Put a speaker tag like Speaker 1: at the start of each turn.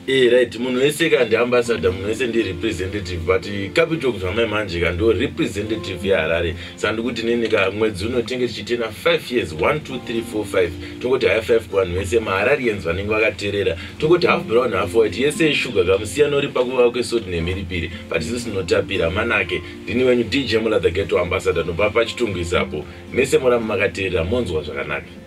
Speaker 1: Right, munhu wese kandi ambassador, munhu wese ndi representative, but capital kuzvamai manje kando representative yaHarare. Sandikuti nenika mwedzi unotenge tichitena 5 years, 1 2 3 4 5. Tongoti high 5 kuvanhu wese maHararians vanenge vakateerera. Tongoti half brown half white, yese sugar kamusiyano uri pakuva kwesoti nemhiripiri, but isusu tinotapira manake. Ndini wenyu DJ Mula the Ghetto ambassador, nobva pachitungwisapo. Mese mura makateerera monzwa zvakanaka.